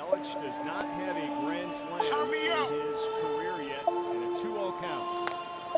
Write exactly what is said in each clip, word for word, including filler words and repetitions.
Yelich does not have a grand slam in his career yet, and a two oh count.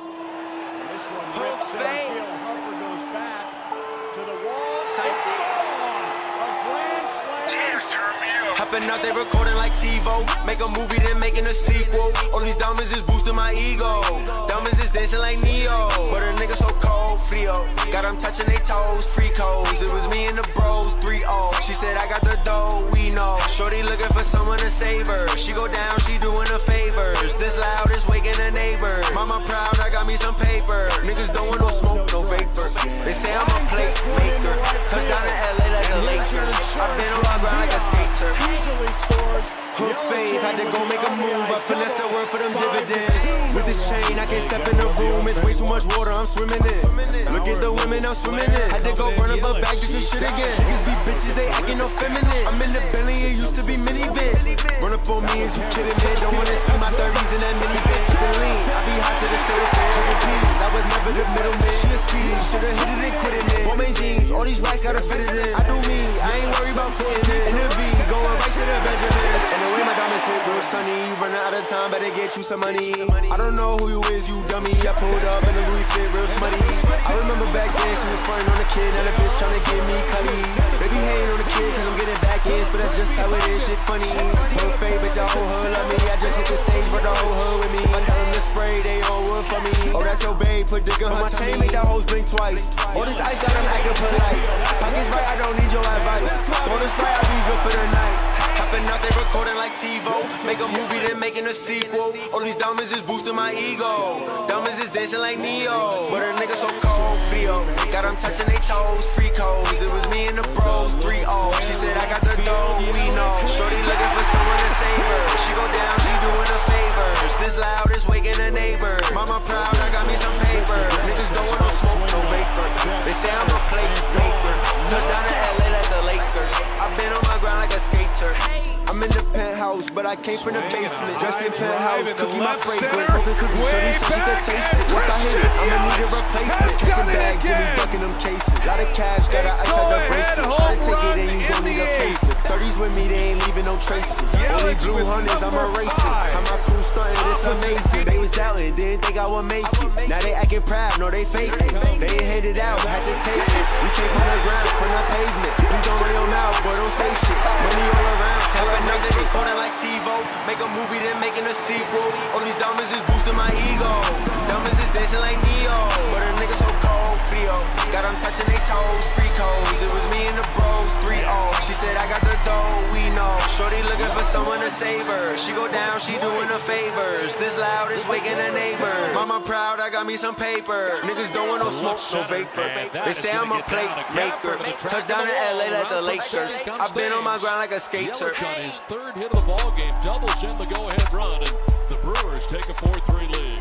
And this one rips center field. Harper goes back to the wall. It's gone! A grand slam. Cheers, turn me up. Hopping out, they recording like TiVo. Make a movie, then making a sequel. All these diamonds is boosting my ego. Diamonds is dancing like Neo. But a nigga so cold, Frio. Got them touching they toes, free codes. It was me and the bros, three oh. She said I got the dough, we know. Shorty looking for someone to save her. She go down, she doing her favors. This loud is waking the neighbor. Mama proud, I got me some paper. Niggas don't want no smoke, no vapor. They say I'm a plate maker. Touchdown in L A like the Lakers. I've been on my ground like a skater. Easily scores. Hood fave, had to go make a move. I finessed the word for them dividends. With this chain, I can't step in the room. It's way too much water, I'm swimming in. Look at the women I'm swimming in. Had to go run up a bag just to shit again. Niggas be bitches, they acting no feminine. I'm in the Bentley, it used to be minivan. Run up on me, is you kidding me? Don't wanna see my thirties in that minivan. Sippin' lean, I be hot to the surface. Chicken peas, I was never the middleman. She a ski, shoulda hit it and quit it, man. Woman jeans, all these racks gotta fit it in. I do me, I ain't worried about fitting in. In the V, going right to the Benjamins. And the way my diamonds hit real sunny. You running out of time, better get you some money. I don't know who you is, you dummy. I pulled up in the Louis fit real smutty. I remember back then she was frontin' on the kid. Now the bitch tryna get me cutty. Baby hating on the kid cause I'm getting back ends, but that's just how it is, shit funny. Whole fade, bitch, your whole hood love me. I just hit the stage, but the whole hood with me. I tell them to spray, they all wood for me. Oh, that's your babe, put dick on my chain, make that hoes blink twice. All this ice got them acting polite. Pockets right, I don't need your advice. On the spray, I'll be good for the night. Hopping out, they recording like TiVo. Make a movie, then making a sequel. All these diamonds is boosting my ego. Diamonds is dancing like Neo. But a nigga so cold, Frio. Got them touching they toes, free codes. It was me and the bros, three oh. She said I got the dough, we know. Shorty looking for someone to save her. She go down, she doing her favors. This loud is waking the neighbor. Mama proud, I got me some paper. Niggas don't want no smoke, no vapor. They say I'm a plate maker. Touchdown in L A like the Lakers. I've been on my ground like a skater. I'm in the penthouse, but I came from the basement. Dressed in penthouse, cookie my fragrance. Smoking cookies, shorty so she could taste it. Once I hit it, I'ma need a replacement. Catching bags and we bucking them cases. Lot of cash, got a ice at the bracelet. Try to take it and you gon' need a facelift. thirties with me, they ain't leaving no traces. Only blue hundreds, I'm a racist. How my crew stuntin', it's amazing. They was doubting, didn't think I would make it. Now they acting proud, no they fake it. They ain't hit it out, had to take it. We came from the ground, from the pavement. Please don't run your mouth, boy, don't say shit. Money all around, Hopping out, they recording like TiVo. Make a movie, then making a sequel. All these diamonds is boosting my ego. Diamonds is dancing like Neo. But a nigga so cold, Frio. Got them touching they toes, free codes. It was me and the bros, three oh. She said I got the dough, we know. Shorty looking for someone to save her. She go down, she doing her favors. This loud is waking the neighbor. Mama proud, I got me some paper. Niggas don't want no smoke, no vapor. They say I'm a plate maker. Touchdown in L A like the Lakers. I've been on my ground like a skater. On his third hit of the ball game, doubles in the go-ahead run, and the Brewers take a four three lead.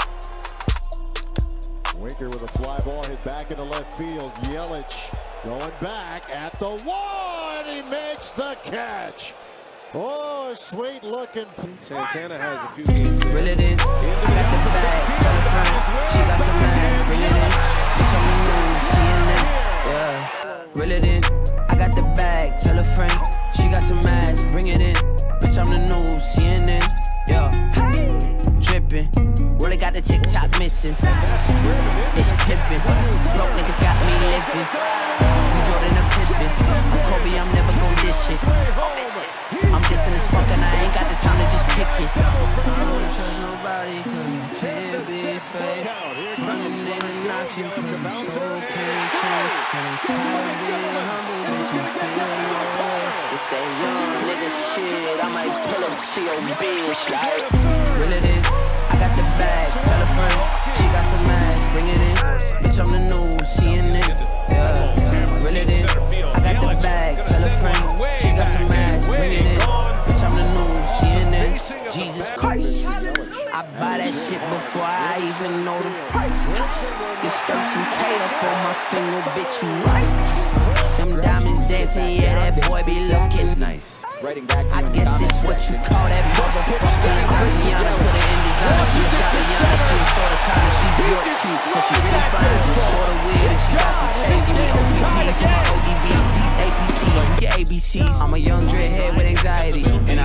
Winker with a fly ball hit back into left field. Yelich going back at the wall, and he makes the catch. Oh, sweet looking. Santana has a few games there. Reel it in. I got the bag. Tell a friend. She got some ass. Bring it in. Bitch, I'm the news. She in there. Yeah. Reel it in. I got the bag. Tell a friend. She got some ass. Bring it in. Bitch, I'm the news. C N N. Yeah. Drippin'. Really got the TikTok missing. It's pippin'. Broke niggas got me living. You Jordan a Pippin. Kobe, I'm never gon' dish it. I'm dissing as fuck and I ain't got the time to just kick it. I don't trust nobody cause you be fake. Running in and not you cause I'm so can't take. Can't tell me humble but you feel no way. It's that young nigga shit. I might pull up to your bitch like. Reel it in. I got the bag. Tell a friend. She got some ass. Bring it in. Bitch, I'm the news. C N N. Yeah. Reel it in. I got the bag. Tell a friend. She got some ass. Bring it in. Bitch, I'm the news. C N N. Jesus Christ. I buy that shit before I even know the price. It's thirteen K up on my finger, bitch, you right. Them diamonds dancing, yeah, that boy be looking nice. I guess this what you call that motherfucker. Tatiana put her in designer. She was Tatiana, she was sorta kinda, she be your cute. So she really fine, she sorta weird, and she got some crazy with O D B, from my O D B, these A B C, get A B Cs. I'm a young dreadhead with anxiety, and I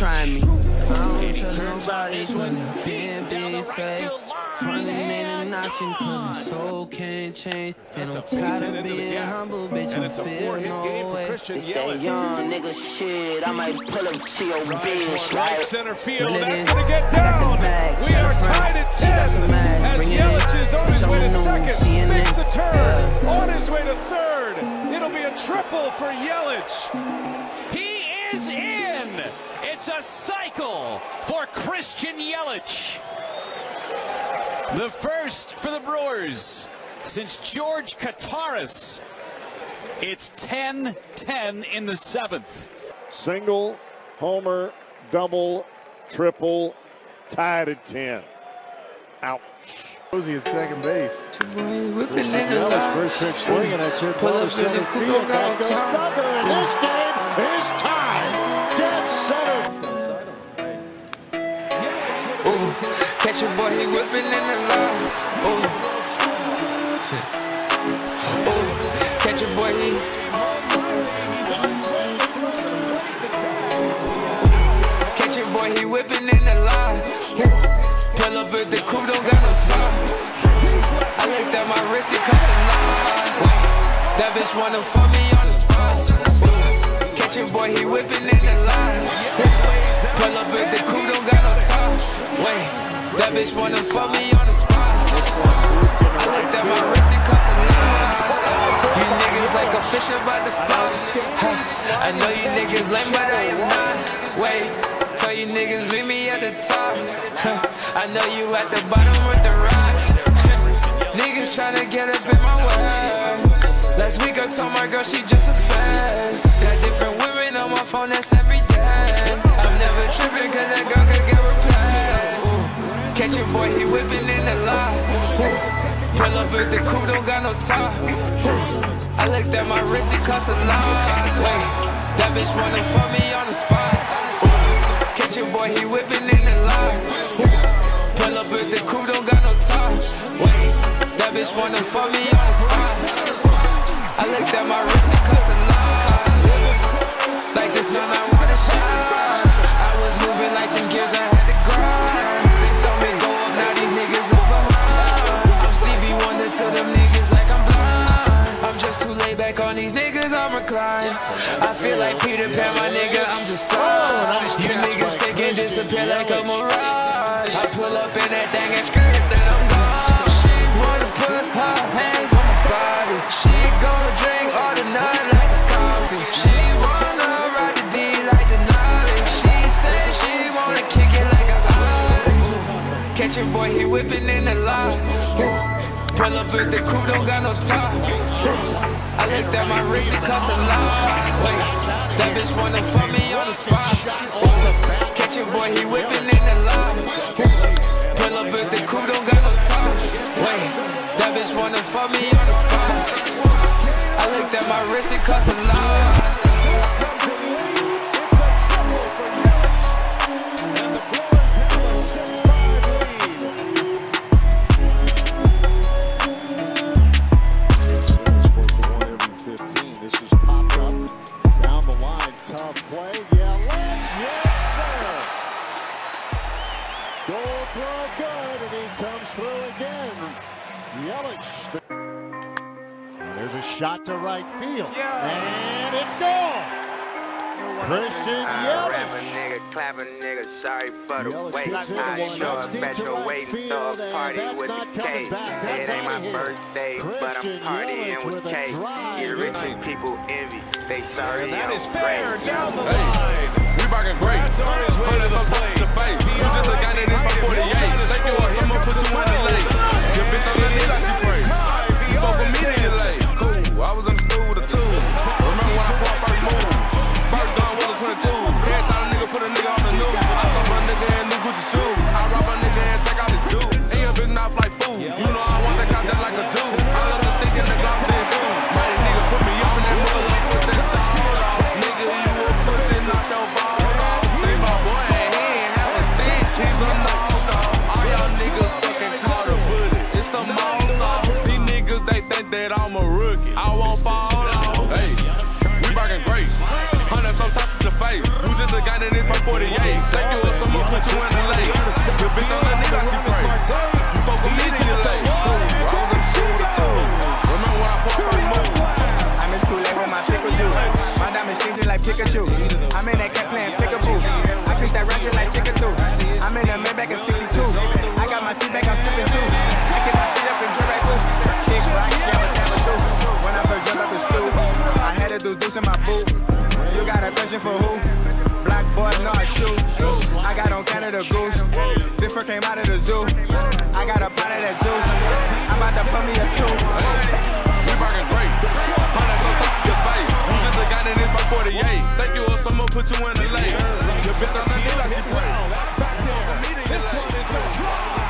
trying me. I don't trust nobody, cause being big fake. Frontin' ain't an option, cause the soul can't change. And I'm tired of being humble, bitch, I feel no way. It's that young nigga shit, I might pull up to your bitch. Right center field, that's gonna get down. We are tied at ten as Yelich is on his way to second, makes the turn, on his way to third. It'll be a triple for Yelich. He is in. It's a cycle for Christian Yelich. The first for the Brewers since George Kataris. It's ten ten in the seventh. Single, homer, double, triple, tied at ten. Ouch. Posey at second base. Whipping in the line. First pitch swinging at your Pull up in the coupe, got goes Duggar, and this game is tied. Dead center. Ooh, catch a boy, he whipping in the line. Ooh, ooh, catch a boy, he. Catch a boy, he whipping in the line. Pull up at the coupe, don't got no time. I looked at my wrist, it cost a lot. That bitch wanna fuck me on the spot. Ooh, catch a boy, he whipping in the line. Pull up at the coupe, don't got no time. Wait, that bitch wanna fuck me on the spot. I looked at my wrist, it cost a lot. You niggas like a fish about the fox. I know you niggas lame, but I am not. Wait, tell you niggas meet me at the top. I know you at the bottom with the rocks. Niggas tryna get up in my way. Last week I told my girl she just a fast. Got different women on my phone, that's every day. I'm never tripping cause that girl could get replaced. Ooh. Catch your boy, he whipping in the lot. Pull up at the coupe, don't got no top. Ooh. I looked at my wrist, it cost a lot. Wait, that bitch wanna fuck me on the spot. Ooh. Catch your boy, he whipping in the lot. Pull up at the coupe, don't got no top. Wait, that bitch wanna fuck me on the spot. I looked at my wrist, it cost a lot. Like the sun, I wanna shine. I was moving like some gears, I had to grind. They saw me go up, now these niggas left behind. I'm Stevie Wonder to them niggas like I'm blind. I'm just too laid back on these niggas, I'm reclined. I feel like Peter Pan, my nigga, I'm just fine. You niggas faking disappear like a mirage. I pull up in that thing and skirt, then I'm gone. She wanna put her hands on my body. She gon' drink all the night like it's coffee. She wanna ride the D like the Nolly. She said she wanna kick it like a Ollie. Catch your boy, he whipping in the lot. Pull up at the coupe, don't got no top. I looked at my wrist, it cost a lot. Wait, that bitch wanna fuck me on the spot. Catch your boy, he whipping in the lot. Pull up at the coupe, don't got no top. Wait, that bitch wanna fuck me on the spot. I looked at my wrist, it cost a lot. Yelich. And there's a shot to right field. Yeah. And it's gone. Christian Yelich. Rap a nigga, clap a nigga, sorry for the wait. I show up at your waiting, throw a party with the cake. It ain't my birthday, but I'm partying with cake. Get rich and people envy, they sorry that I'm is fair great. down the line. We rockin' great. Put us on top to face. You just a guy that is by forty-eight. Thank you, someone put you in the lane. Your bitch on the knee like she pray. You fuck with me, then you late. Cool, I was in school with a two. Remember when I put first move? First gun was a twenty-two. Head shot a nigga, put a nigga on the news. I thought my nigga in new Gucci shoes. I rob a nigga and take out his juice. And your bitch not like food. You know I want that couch just like a Jew. I love the stick in the gloves and shoes. Mighty nigga put me up in that mud. Put that shit off. Nigga, you a pussy. forty-eight. Thank you or someone put you in the lake. Your bitch on the knee like she pray. You fuck with me, then you late. Cool, I was in school with two. Remember when I parked on the move? I miss Kool-Aid with my pickle juice. My diamonds stinking like Pikachu. I'm in that cat playing pickaboo. I pick that ratchet like Chickadoo. I'm in a Maybach at sixty-two. I got my seat back, I'm sipping juice. I get my feet up and drip right through. Kick rock, shit, but never do. When I first jumped up the stool, I had to do deuce in my boot. You got a question for who? Black boys know I shoot. I got on Canada Goose. This fur came out of the zoo. I got a pot of that juice. I'm about to put me a two. We bargain great. Hundred so sauce to your face. You just a guy that is by forty-eight. Thank you or someone put you in the lake. Your bitch on the knee like she pray. This one is good.